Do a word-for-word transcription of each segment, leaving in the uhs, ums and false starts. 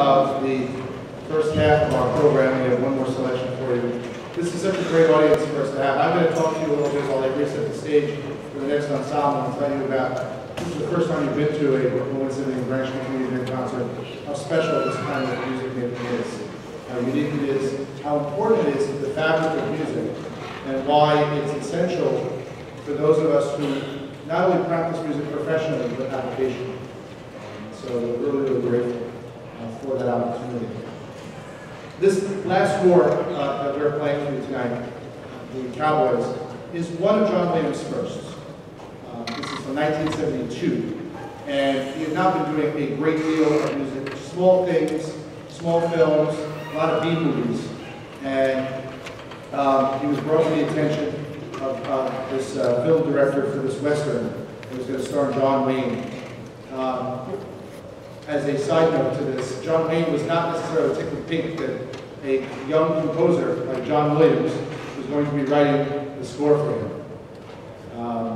Of the first half of our program, we have one more selection for you. This is such a great audience for us to have. I'm going to talk to you a little bit while I reset the stage for the next ensemble and tell you about, this is the first time you've been to a Brooklyn Symphony and Branch Community Event concert, how special this kind of music making is, how unique it is, how important it is to the fabric of music, and why it's essential for those of us who not only practice music professionally, but application. So we're really, really grateful uh, for that opportunity. This last score uh, that we're playing for you tonight, the Cowboys, is one of John Williams' firsts. Uh, this is from nineteen seventy-two, and he had not been doing a great deal of music, small things, small films, a lot of B movies, and um, he was brought to the attention of uh, this uh, film director for this Western. It was going to star John Wayne. Um, As a side note to this, John Wayne was not necessarily tickled pink that a young composer like John Williams was going to be writing the score for him. Um,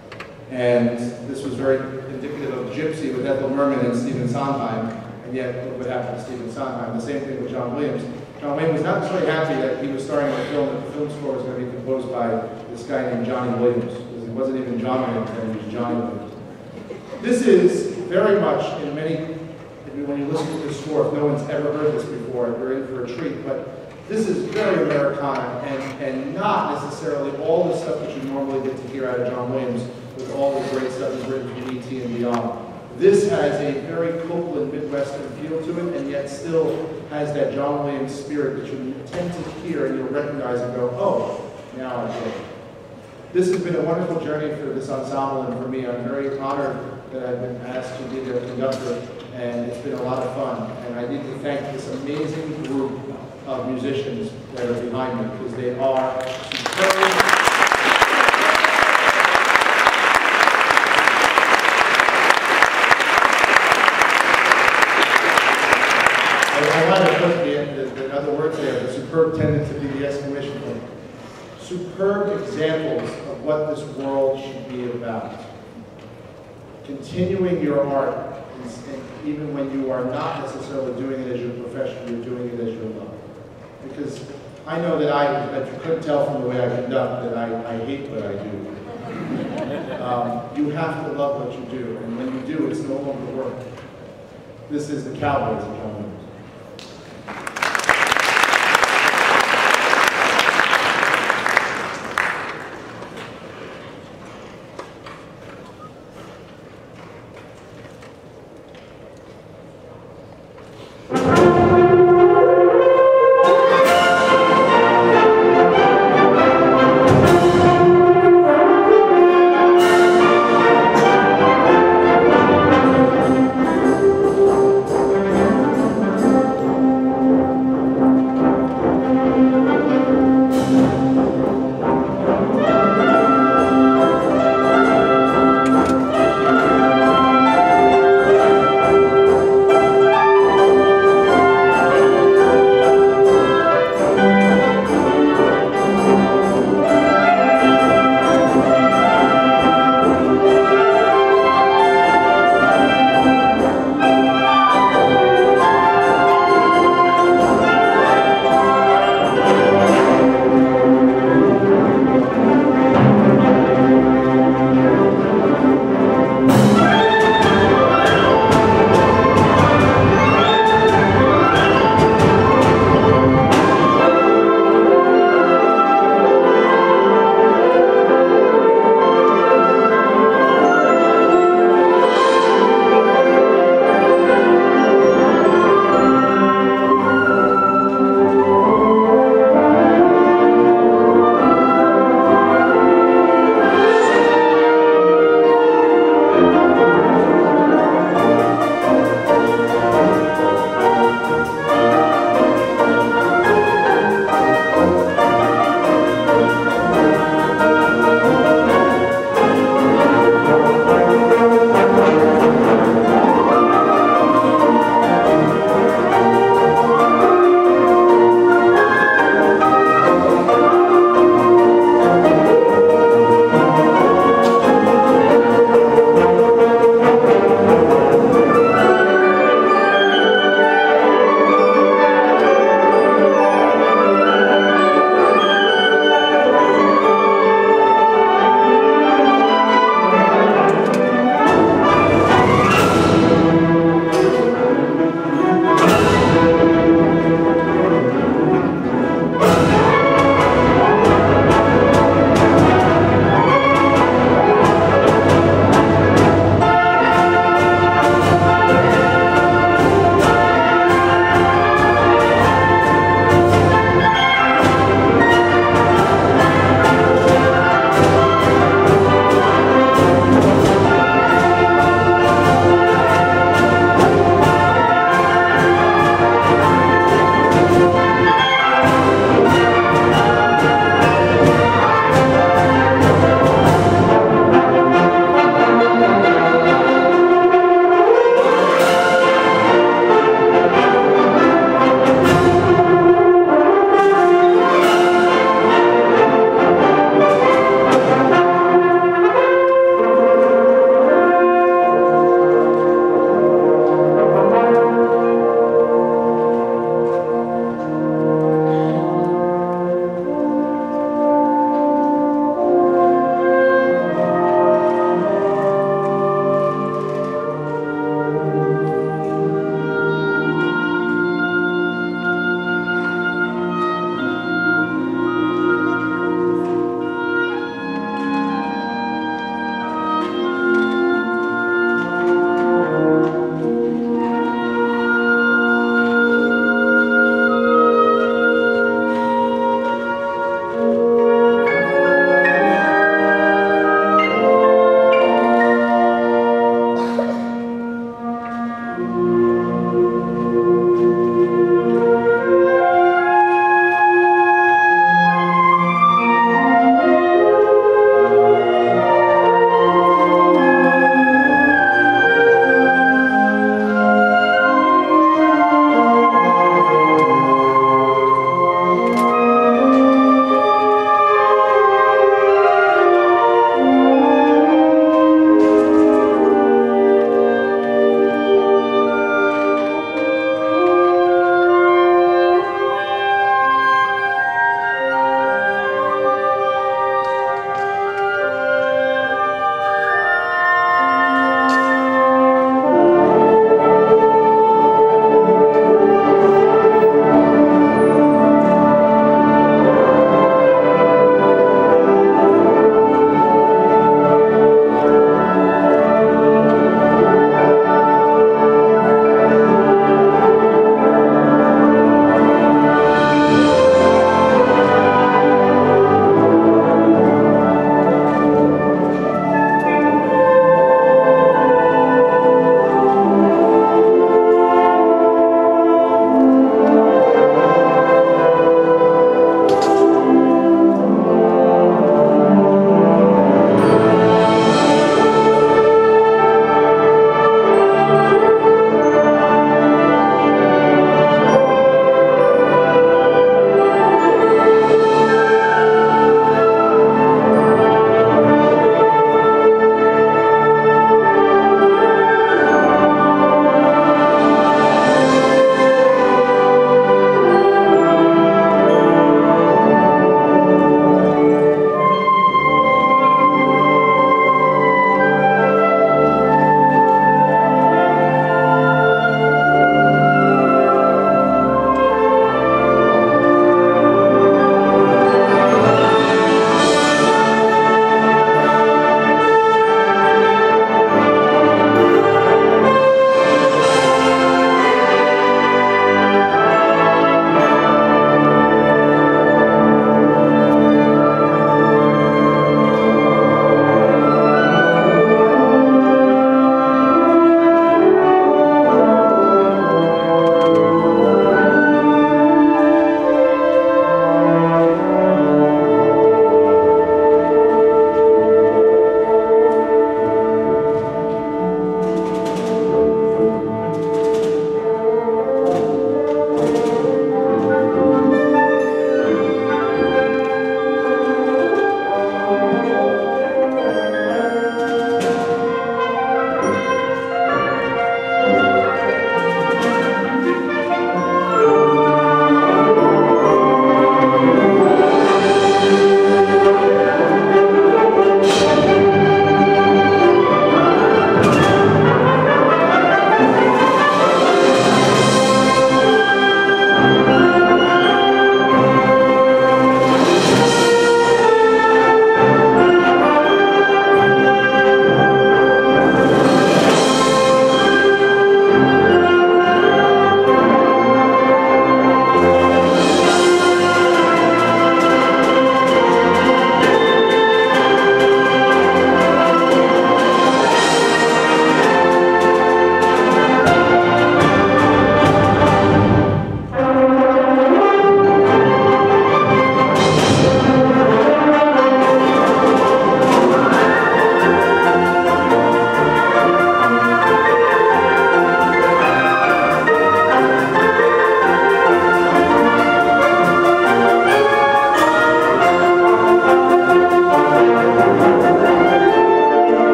and this was very indicative of Gypsy with Ethel Merman and Stephen Sondheim, and yet look what happened to Stephen Sondheim. The same thing with John Williams. John Wayne was not necessarily happy that he was starring in a film that the film score was going to be composed by this guy named Johnny Williams, because it wasn't even John Williams, it was Johnny Williams. This is very much, in many, when you listen to this score, if no one's ever heard this before, you're in for a treat, but this is very Americana and, and not necessarily all the stuff that you normally get to hear out of John Williams with all the great stuff he's written for E T and beyond. This has a very Copeland Midwestern feel to it, and yet still has that John Williams spirit that you tend to hear and you'll recognize and go, oh, now I get it. This has been a wonderful journey for this ensemble and for me. I'm very honored that I've been asked to be their conductor, and it's been a lot of fun. And I need to thank this amazing group of musicians that are behind me, because they are superb. I might have put the, the, the other words there, but superb tended to be the exclamation point. Superb examples of what this world should be about. Continuing your art, and, and even when you are not necessarily doing it as your profession, you're doing it as your love. Because I know that I, that you couldn't tell from the way I conduct, that I, I hate what I do. Um, you have to love what you do, and when you do, it's no longer work. This is the Cowboys.